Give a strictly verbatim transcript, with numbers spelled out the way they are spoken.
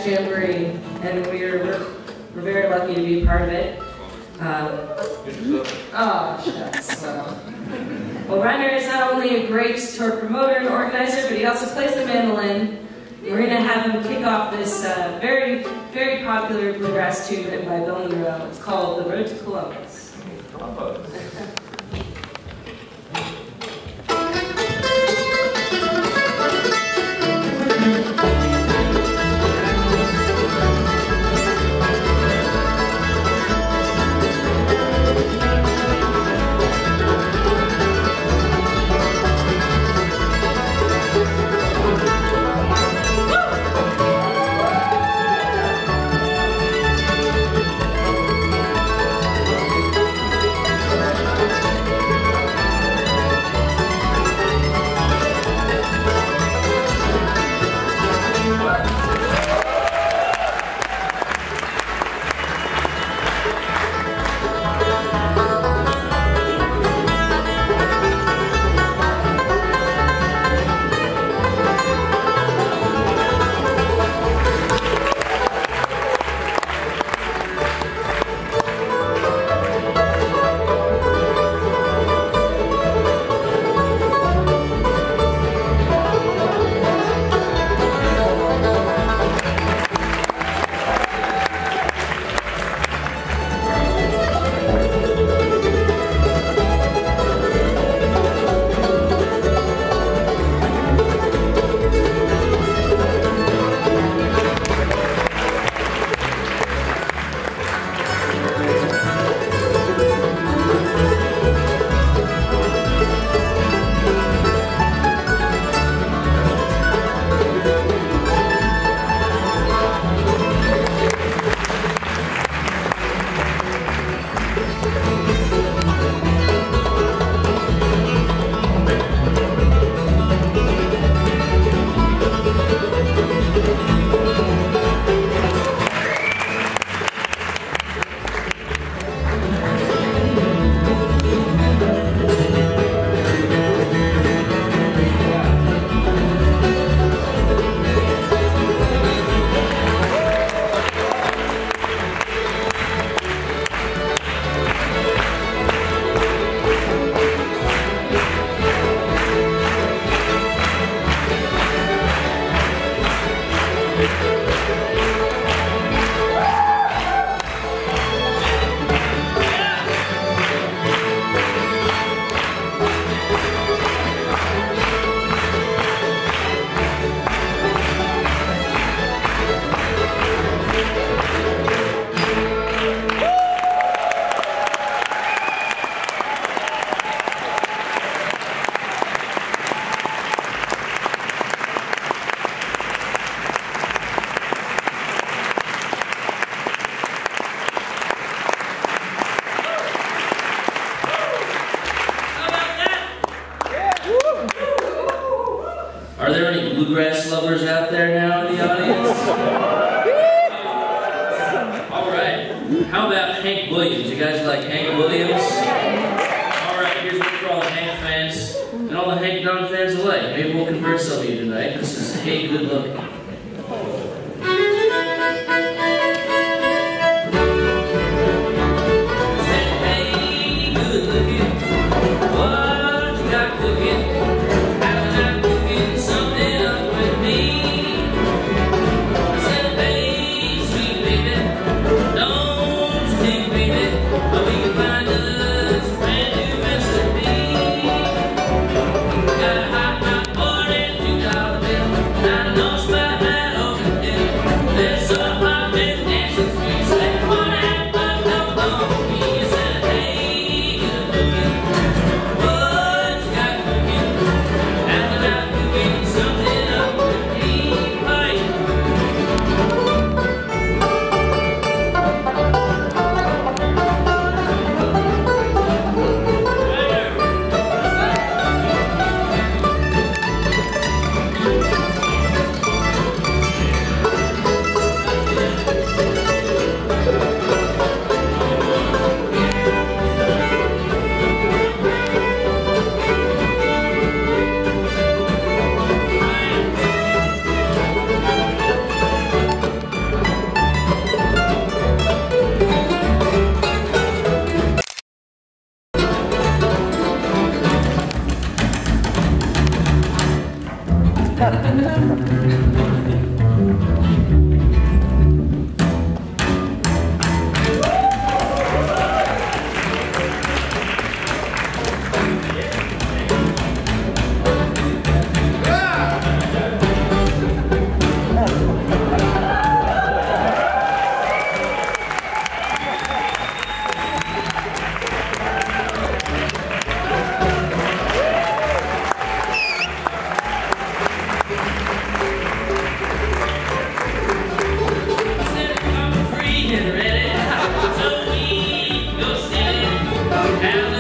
Jamboree, and we're, we're, we're very lucky to be a part of it. Um, oh, shucks. Well, well, Reiner is not only a great tour promoter and organizer, but he also plays the mandolin. We're going to have him kick off this uh, very, very popular bluegrass tune written by Bill Monroe. It's called The Road to Columbus. Are there any bluegrass lovers out there now in the audience? All right. How about Hank Williams? You guys like Hank Williams? All right, here's one for all the Hank fans and all the Hank non-fans alike. Maybe we'll convert some of you tonight. This is Hey Good Looking. No Alex